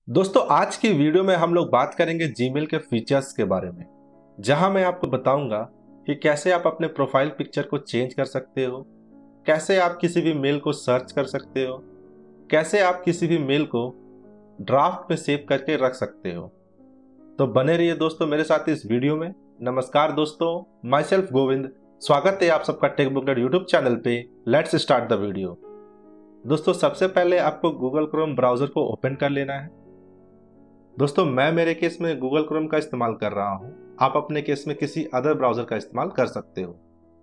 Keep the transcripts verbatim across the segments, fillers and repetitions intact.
दोस्तों आज की वीडियो में हम लोग बात करेंगे जीमेल के फीचर्स के बारे में, जहां मैं आपको बताऊंगा कि कैसे आप अपने प्रोफाइल पिक्चर को चेंज कर सकते हो, कैसे आप किसी भी मेल को सर्च कर सकते हो, कैसे आप किसी भी मेल को ड्राफ्ट में सेव करके रख सकते हो। तो बने रहिए दोस्तों मेरे साथ इस वीडियो में। नमस्कार दोस्तों, माई सेल्फ गोविंद, स्वागत है आप सबका टेकबुकलेट यूट्यूब चैनल पे। Let's start the video. दोस्तों सबसे पहले आपको गूगल क्रोम ब्राउजर को ओपन कर लेना है। दोस्तों मैं मेरे केस में गूगल क्रोम का इस्तेमाल कर रहा हूं, आप अपने केस में किसी अदर ब्राउजर का इस्तेमाल कर सकते हो।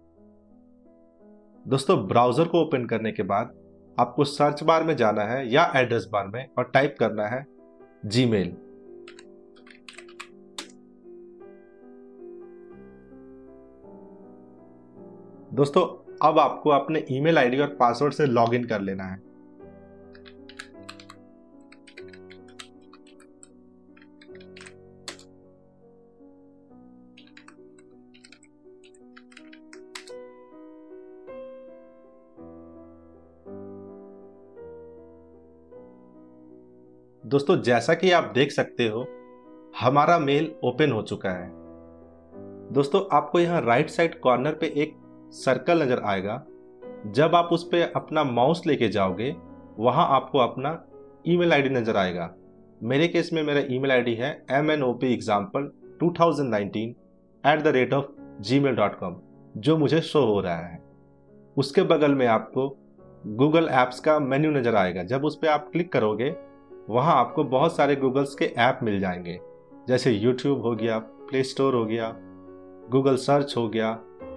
दोस्तों ब्राउजर को ओपन करने के बाद आपको सर्च बार में जाना है या एड्रेस बार में और टाइप करना है जीमेल। दोस्तों अब आपको अपने ईमेल आईडी और पासवर्ड से लॉगिन कर लेना है। दोस्तों जैसा कि आप देख सकते हो हमारा मेल ओपन हो चुका है। दोस्तों आपको यहाँ राइट साइड कॉर्नर पे एक सर्कल नजर आएगा। जब आप उस पर अपना माउस लेके जाओगे वहां आपको अपना ईमेल आईडी नजर आएगा। मेरे केस में मेरा ईमेल आईडी है M N O P example two thousand nineteen at the rate of Gmail dot com, जो मुझे शो हो रहा है। उसके बगल में आपको गूगल एप्स का मेन्यू नजर आएगा। जब उस पर आप क्लिक करोगे वहां आपको बहुत सारे गूगल्स के ऐप मिल जाएंगे, जैसे यूट्यूब हो गया, प्ले स्टोर हो गया, गूगल सर्च हो गया,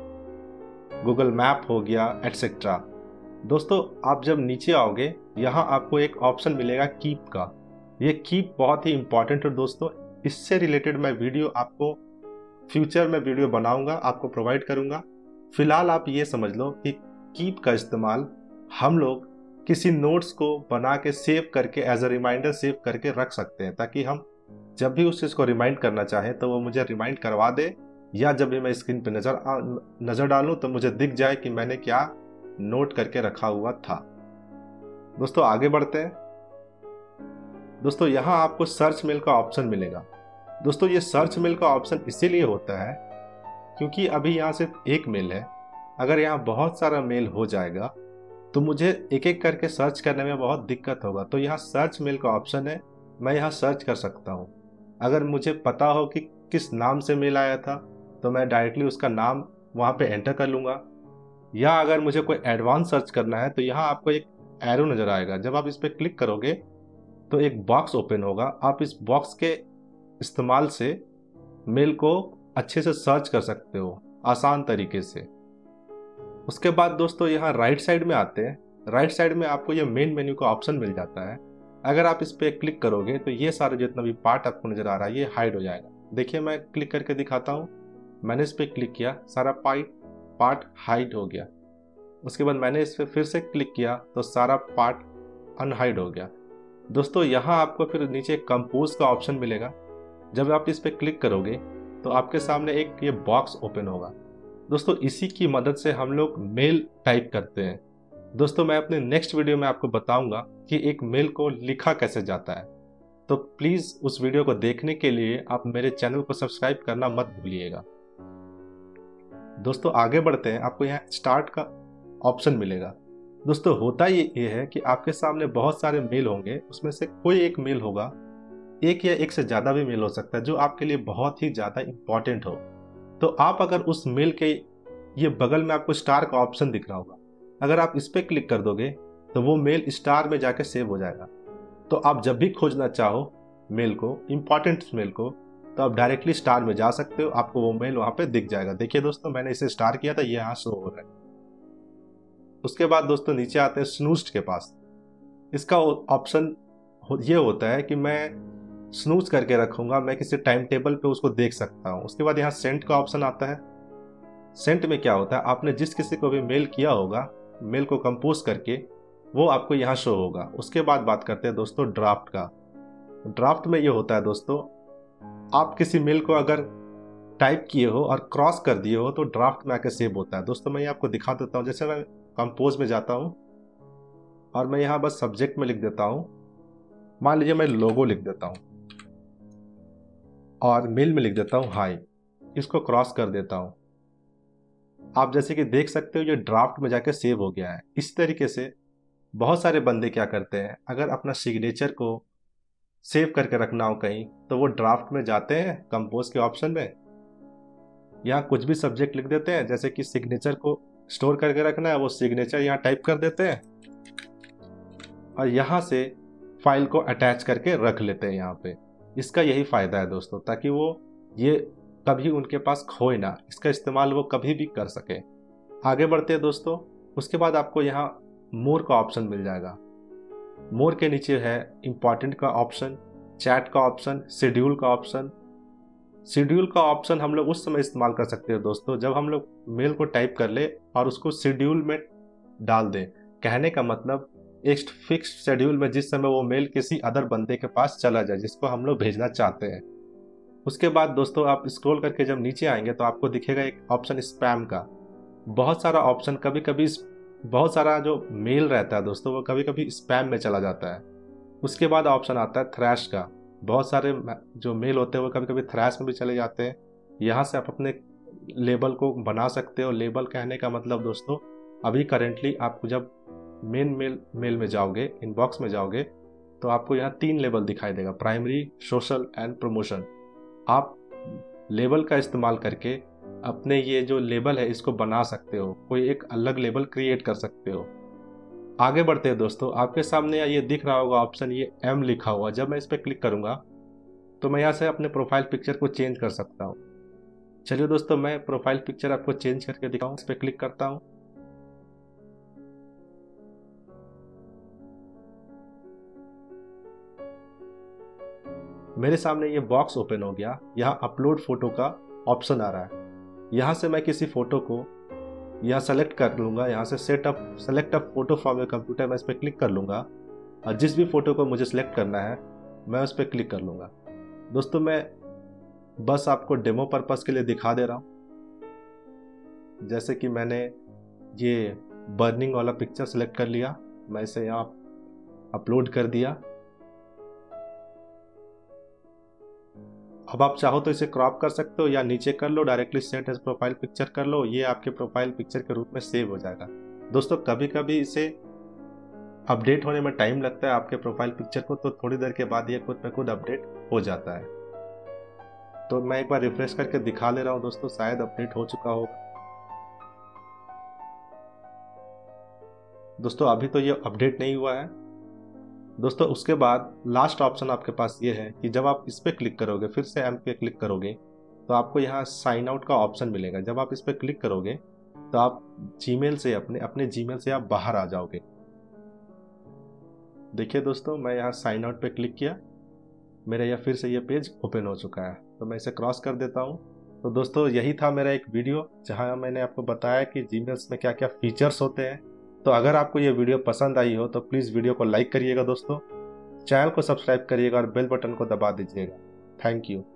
गूगल मैप हो गया, एटसेट्रा। दोस्तों आप जब नीचे आओगे यहाँ आपको एक ऑप्शन मिलेगा कीप का। ये कीप बहुत ही इंपॉर्टेंट है दोस्तों। इससे रिलेटेड मैं वीडियो आपको फ्यूचर में वीडियो बनाऊंगा, आपको प्रोवाइड करूंगा। फिलहाल आप ये समझ लो कि कीप का इस्तेमाल हम लोग किसी नोट्स को बना के सेव करके एज अ रिमाइंडर सेव करके रख सकते हैं, ताकि हम जब भी उस चीज़ को रिमाइंड करना चाहें तो वो मुझे रिमाइंड करवा दे, या जब भी मैं स्क्रीन पे नज़र नज़र डालूं तो मुझे दिख जाए कि मैंने क्या नोट करके रखा हुआ था। दोस्तों आगे बढ़ते हैं। दोस्तों यहाँ आपको सर्च मेल का ऑप्शन मिलेगा। दोस्तों ये सर्च मेल का ऑप्शन इसीलिए होता है क्योंकि अभी यहाँ सिर्फ एक मेल है। अगर यहाँ बहुत सारा मेल हो जाएगा तो मुझे एक एक करके सर्च करने में बहुत दिक्कत होगा। तो यहाँ सर्च मेल का ऑप्शन है, मैं यहाँ सर्च कर सकता हूँ। अगर मुझे पता हो कि किस नाम से मेल आया था तो मैं डायरेक्टली उसका नाम वहाँ पे एंटर कर लूँगा, या अगर मुझे कोई एडवांस सर्च करना है तो यहाँ आपको एक एरो नज़र आएगा। जब आप इस पर क्लिक करोगे तो एक बॉक्स ओपन होगा। आप इस बॉक्स के इस्तेमाल से मेल को अच्छे से सर्च कर सकते हो आसान तरीके से। उसके बाद दोस्तों यहाँ राइट साइड में आते हैं। राइट साइड में आपको ये मेन मेन्यू का ऑप्शन मिल जाता है। अगर आप इस पर क्लिक करोगे तो ये सारा जितना भी पार्ट आपको नजर आ रहा है ये हाइड हो जाएगा। देखिए मैं क्लिक करके दिखाता हूँ। मैंने इस पर क्लिक किया, सारा पार्ट पार्ट हाइड हो गया। उसके बाद मैंने इस पर फिर से क्लिक किया तो सारा पार्ट अनहाइड हो गया। दोस्तों यहाँ आपको फिर नीचे कंपोज का ऑप्शन मिलेगा। जब आप इस पर क्लिक करोगे तो आपके सामने एक ये बॉक्स ओपन होगा। दोस्तों इसी की मदद से हम लोग मेल टाइप करते हैं। दोस्तों मैं अपने नेक्स्ट वीडियो में आपको बताऊंगा कि एक मेल को लिखा कैसे जाता है। तो प्लीज उस वीडियो को देखने के लिए आप मेरे चैनल को सब्सक्राइब करना मत भूलिएगा। दोस्तों आगे बढ़ते हैं। आपको यहाँ स्टार्ट का ऑप्शन मिलेगा। दोस्तों होता ये ये है कि आपके सामने बहुत सारे मेल होंगे, उसमें से कोई एक मेल होगा, एक या एक से ज़्यादा भी मेल हो सकता है जो आपके लिए बहुत ही ज़्यादा इंपॉर्टेंट हो। तो आप अगर उस मेल के ये बगल में आपको स्टार का ऑप्शन दिख रहा होगा, अगर आप इस पर क्लिक कर दोगे तो वो मेल स्टार में जाके सेव हो जाएगा। तो आप जब भी खोजना चाहो मेल को, इंपॉर्टेंट मेल को, तो आप डायरेक्टली स्टार में जा सकते हो, आपको वो मेल वहाँ पे दिख जाएगा। देखिए दोस्तों मैंने इसे स्टार किया था, ये यहाँ शो हो रहा है। उसके बाद दोस्तों नीचे आते हैं स्नूज के पास। इसका ऑप्शन ये होता है कि मैं स्नूज करके रखूंगा, मैं किसी टाइम टेबल पे उसको देख सकता हूँ। उसके बाद यहाँ सेंड का ऑप्शन आता है। सेंड में क्या होता है, आपने जिस किसी को भी मेल किया होगा, मेल को कंपोज करके वो आपको यहाँ शो होगा। उसके बाद बात करते हैं दोस्तों ड्राफ्ट का। ड्राफ्ट में ये होता है दोस्तों, आप किसी मेल को अगर टाइप किए हो और क्रॉस कर दिए हो तो ड्राफ्ट में आके सेव होता है। दोस्तों मैं ये आपको दिखा देता हूँ। जैसे मैं कंपोज में जाता हूँ और मैं यहाँ बस सब्जेक्ट में लिख देता हूँ मान लीजिए मैं लोगो लिख देता हूँ और मेल में लिख देता हूँ हाई, इसको क्रॉस कर देता हूँ। आप जैसे कि देख सकते हो ये ड्राफ्ट में जाके सेव हो गया है। इस तरीके से बहुत सारे बंदे क्या करते हैं, अगर अपना सिग्नेचर को सेव करके रखना हो कहीं तो वो ड्राफ्ट में जाते हैं कंपोज के ऑप्शन में, यहाँ कुछ भी सब्जेक्ट लिख देते हैं, जैसे कि सिग्नेचर को स्टोर करके रखना है वो सिग्नेचर यहाँ टाइप कर देते हैं और यहाँ से फाइल को अटैच करके रख लेते हैं यहाँ पे। इसका यही फ़ायदा है दोस्तों, ताकि वो ये कभी उनके पास खोए ना, इसका इस्तेमाल वो कभी भी कर सके। आगे बढ़ते हैं दोस्तों। उसके बाद आपको यहाँ मोर का ऑप्शन मिल जाएगा। मोर के नीचे है इम्पॉर्टेंट का ऑप्शन, चैट का ऑप्शन, शेड्यूल का ऑप्शन। शेड्यूल का ऑप्शन हम लोग उस समय इस्तेमाल कर सकते हैं दोस्तों जब हम लोग मेल को टाइप कर ले और उसको शेड्यूल में डाल दें। कहने का मतलब एक फिक्स शेड्यूल में जिस समय वो मेल किसी अदर बंदे के पास चला जाए जिसको हम लोग भेजना चाहते हैं। उसके बाद दोस्तों आप स्क्रॉल करके जब नीचे आएंगे तो आपको दिखेगा एक ऑप्शन स्पैम का। बहुत सारा ऑप्शन, कभी कभी बहुत सारा जो मेल रहता है दोस्तों वो कभी कभी स्पैम में चला जाता है। उसके बाद ऑप्शन आता है थ्रैश का। बहुत सारे जो मेल होते हैं वो कभी कभी थ्रैश में भी चले जाते हैं। यहाँ से आप अपने लेबल को बना सकते हो। लेबल कहने का मतलब दोस्तों, अभी करेंटली आपको जब मेन मेल मेल में जाओगे, इनबॉक्स में जाओगे तो आपको यहाँ तीन लेबल दिखाई देगा, प्राइमरी, सोशल एंड प्रमोशन। आप लेबल का इस्तेमाल करके अपने ये जो लेबल है इसको बना सकते हो, कोई एक अलग लेबल क्रिएट कर सकते हो। आगे बढ़ते हैं दोस्तों। आपके सामने ये दिख रहा होगा ऑप्शन, ये एम लिखा हुआ। जब मैं इस पर क्लिक करूंगा तो मैं यहाँ से अपने प्रोफाइल पिक्चर को चेंज कर सकता हूँ। चलिए दोस्तों, मैं प्रोफाइल पिक्चर आपको चेंज करके दिखाऊं। इस पर क्लिक करता हूँ। मेरे सामने ये बॉक्स ओपन हो गया। यहाँ अपलोड फोटो का ऑप्शन आ रहा है। यहाँ से मैं किसी फोटो को यहाँ सेलेक्ट कर लूँगा। यहाँ से set up select up photo from your computer, मैं इस पर क्लिक कर लूँगा और जिस भी फोटो को मुझे सेलेक्ट करना है मैं उस पर क्लिक कर लूँगा। दोस्तों मैं बस आपको डेमो पर्पस के लिए दिखा दे रहा हूँ। जैसे कि मैंने ये बर्निंग वाला पिक्चर सेलेक्ट कर लिया, मैं इसे यहाँ अपलोड कर दिया। अब आप चाहो तो इसे क्रॉप कर सकते हो या नीचे कर लो, directly set as profile picture कर लो, ये आपके प्रोफाइल पिक्चर के रूप में सेव हो जाएगा। दोस्तों कभी कभी इसे अपडेट होने में टाइम लगता है आपके प्रोफाइल पिक्चर को, तो थोड़ी देर के बाद ये खुद पे खुद अपडेट हो जाता है। तो मैं एक बार रिफ्रेश करके दिखा ले रहा हूँ दोस्तों, शायद अपडेट हो चुका होगा। दोस्तों अभी तो ये अपडेट नहीं हुआ है दोस्तों। उसके बाद लास्ट ऑप्शन आपके पास ये है कि जब आप इस पर क्लिक करोगे, फिर से एम पे क्लिक करोगे तो आपको यहाँ साइन आउट का ऑप्शन मिलेगा। जब आप इस पर क्लिक करोगे तो आप जीमेल से अपने अपने जीमेल से आप बाहर आ जाओगे। देखिए दोस्तों, मैं यहाँ साइन आउट पे क्लिक किया, मेरा यह फिर से ये पेज ओपन हो चुका है। तो मैं इसे क्रॉस कर देता हूँ। तो दोस्तों यही था मेरा एक वीडियो जहाँ मैंने आपको बताया कि जीमेल्स में क्या क्या फीचर्स होते हैं। तो अगर आपको ये वीडियो पसंद आई हो तो प्लीज़ वीडियो को लाइक करिएगा दोस्तों, चैनल को सब्सक्राइब करिएगा और बेल बटन को दबा दीजिएगा। Thank you.